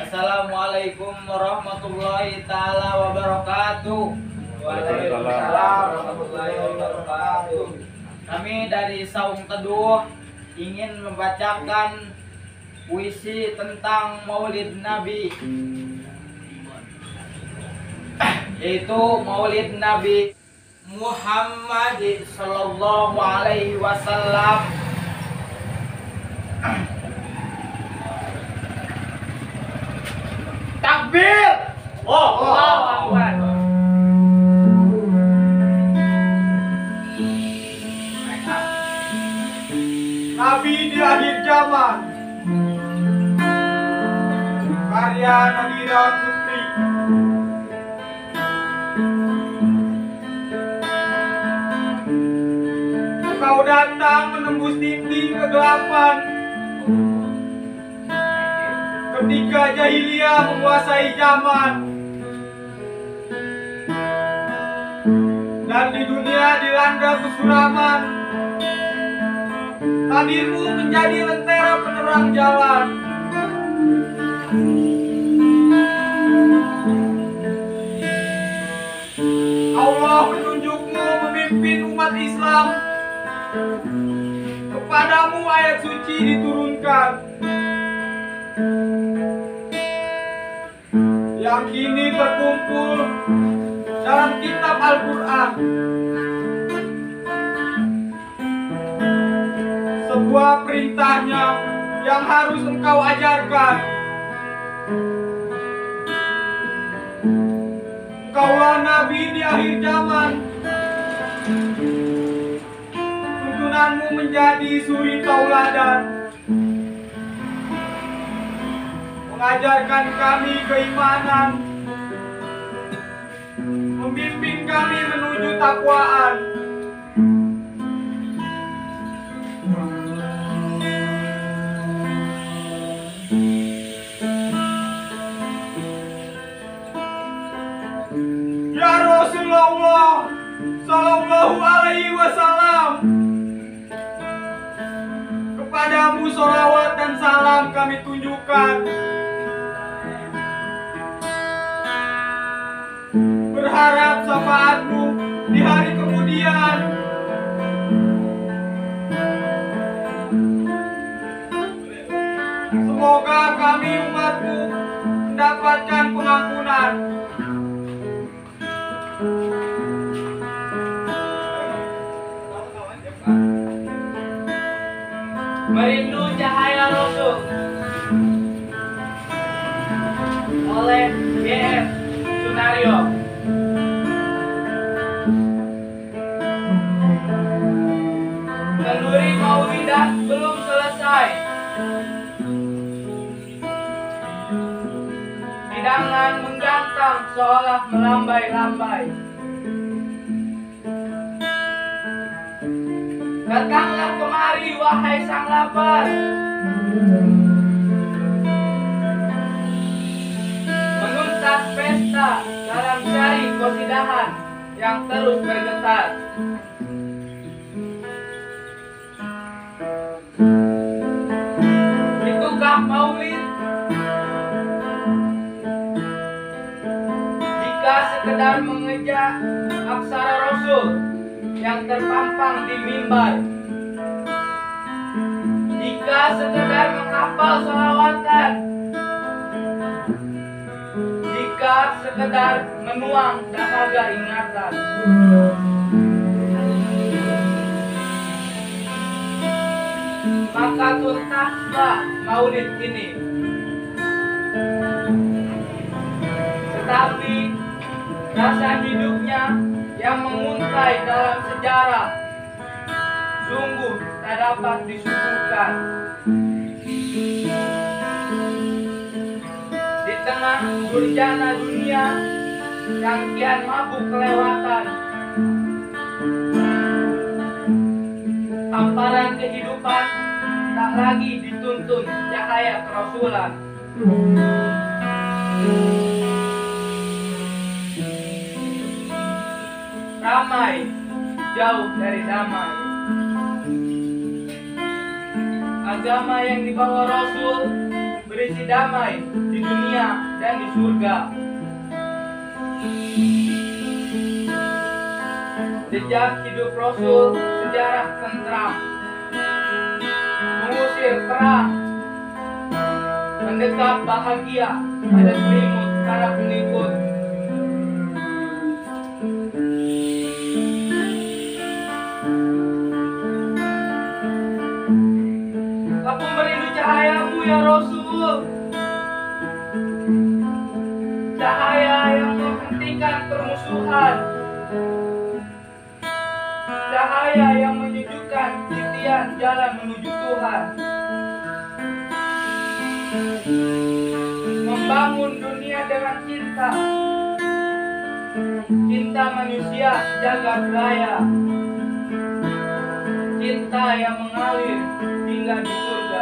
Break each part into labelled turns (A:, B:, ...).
A: Assalamualaikum warahmatullahi taala wabarakatuh.
B: Waalaikumsalam warahmatullahi wabarakatuh.
A: Kami dari Saung Teduh ingin membacakan puisi tentang Maulid Nabi, yaitu Maulid Nabi Muhammad sallallahu alaihi wasallam. Takbir! Allahu Akbar.
B: Nabi di akhir zaman, karya Nadira Putri. Engkau datang menembus dinding kegelapan ketika jahiliyah menguasai zaman, dan di dunia dilanda kesuraman. Hadirmu menjadi lentera penerang jalan. Allah menunjukmu memimpin umat Islam. Kepadamu ayat suci diturunkan, yang kini terkumpul dalam kitab Al-Quran. Sebuah perintahnya yang harus engkau ajarkan. Engkaulah Nabi di akhir zaman. Tuntunanmu menjadi suri tauladan, mengajarkan kami keimanan, membimbing kami menuju takwaan. Ya Rasulullah sallallahu alaihi wasallam, kepadamu sholawat dan salam kami tunjukkan. Berharap syafaatmu di hari kemudian. Semoga kami umatmu mendapatkan pengampunan.
A: Merindu Cahaya Rasul oleh GF Sunario. Kenduri Maulidah belum selesai, hidangan menggantang seolah melambai-lambai. Datanglah kemari wahai sang lapar, menuntas pesta dalam syari qasidahan yang terus bergetar. Itukah maulid? Jika sekedar mengejar aksara Rasul yang terpampang di mimbar, jika sekedar menghafal sholawatan, jika sekedar menuang dahaga ingatan, maka tuntaslah maulid ini. Tetapi rasa hidupnya yang menguntai dalam sejarah sungguh tak dapat disuguhkan. Di tengah durjana dunia yang kian mabuk kelewatan, hamparan kehidupan tak lagi dituntun cahaya kerasulan. Ramai jauh dari damai. Agama yang dibawa Rasul berisi damai di dunia dan di surga. Jejak hidup Rasul, sejarah tentram, mengusir perang, mendekat bahagia, ada selimut para pengikut. Aku merindu cahayamu ya Rasul, cahaya yang menghentikan permusuhan, cahaya yang menunjukkan titian jalan menuju Tuhan, membangun dunia dengan cinta, cinta manusia jagat raya, cinta yang mengalir hingga di surga.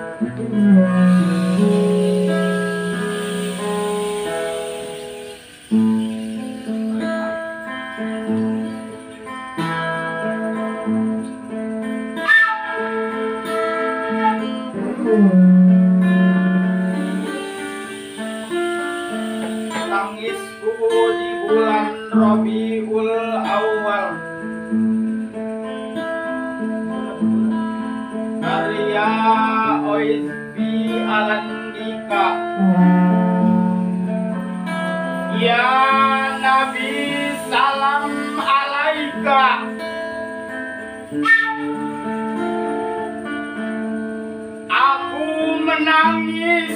B: Tangisku di bulan Rabiul Awal, karya Oisbi Alandika. Ya Nabi, salam alaika. Aku menangis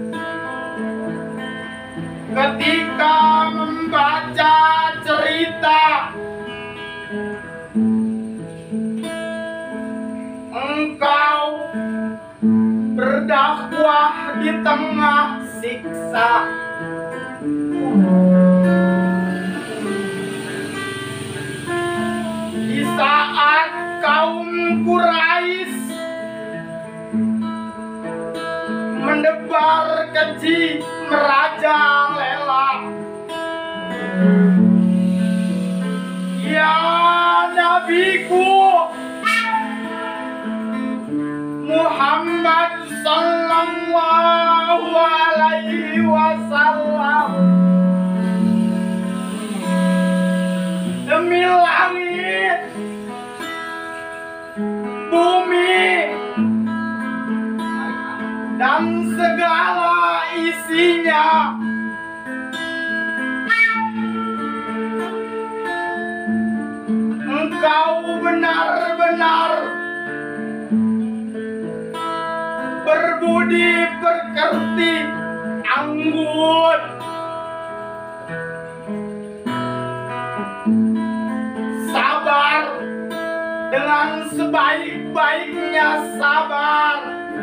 B: ketika membaca cerita engkau berdakwah di tengah siksa. Di saat kaum Quraisy mendebar keji merajalela, ya Nabiku Muhammad sallallahu alaihi wasallam, demi langit, bumi, dan segala isinya, engkau benar-benar berbudi pekerti, anggun, sabar dengan sebaik-baiknya sabar,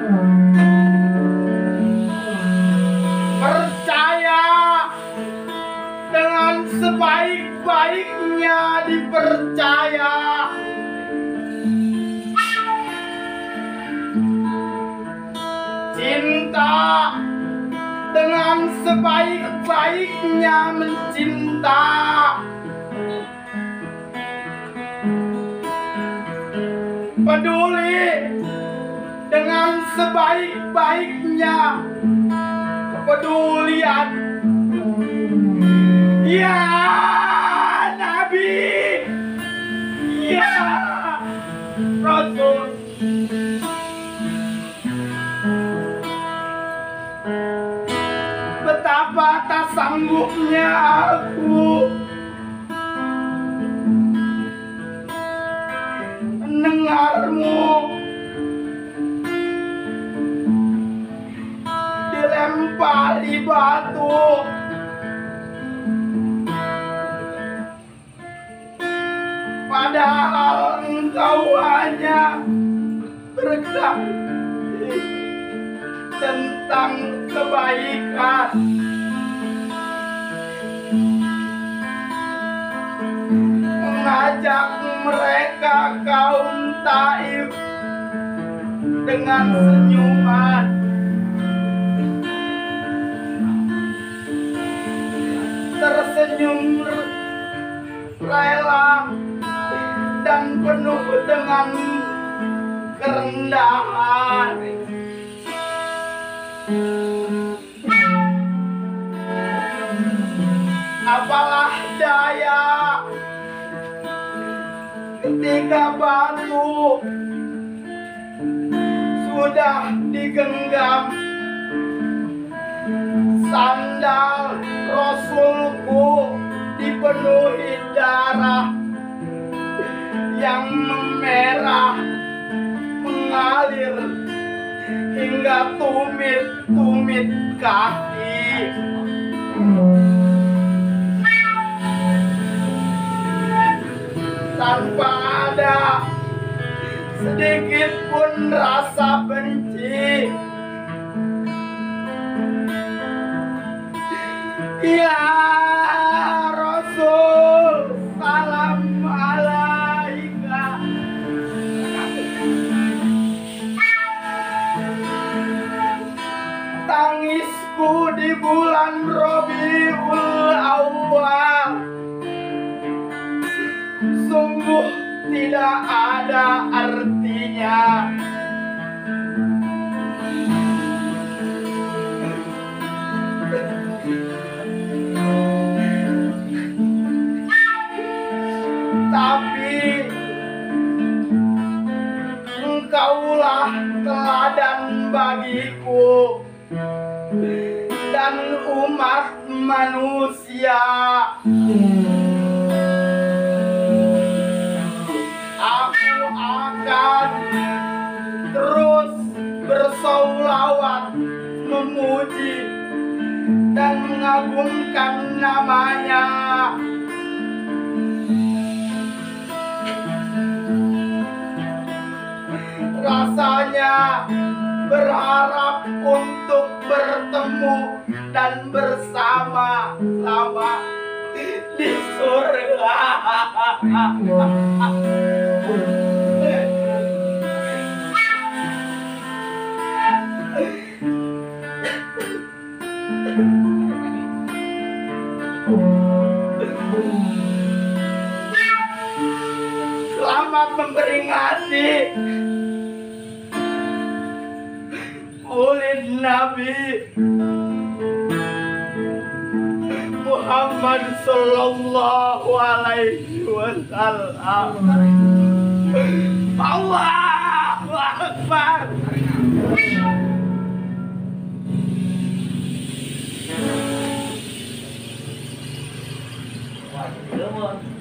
B: percaya dengan sebaik-baiknya dipercaya, cinta dengan sebaik-baiknya mencinta, peduli dengan sebaik-baiknya kepedulian. Ya Nabi, ya Rasul, betapa tak sanggupnya aku mendengarmu dilempari batu, padahal engkau hanya berkata tentang kebaikan. Mengajak mereka kaum Taif dengan senyuman, tersenyum rela dan penuh dengan kerendahan.
C: apalah daya ketika batu sudah digenggam, sandal Rasulku dipenuhi darah yang memerah mengalir hingga tumit-tumit kaki. Tanpa ada sedikit pun rasa benci, ya Rasul, salam alaika. Tangisku di bulan Rabiul Awal sungguh tidak ada artinya. Tapi engkaulah teladan bagiku dan umat manusia. Aku akan terus bersolawat, memuji dan mengagungkan namanya. Rasanya berharap untuk bertemu dan bersama-sama di surga. Selamat memperingati Maulid Nabi Muhammad sallallahu alaihi wasallam. Allahu Akbar.
A: Wah,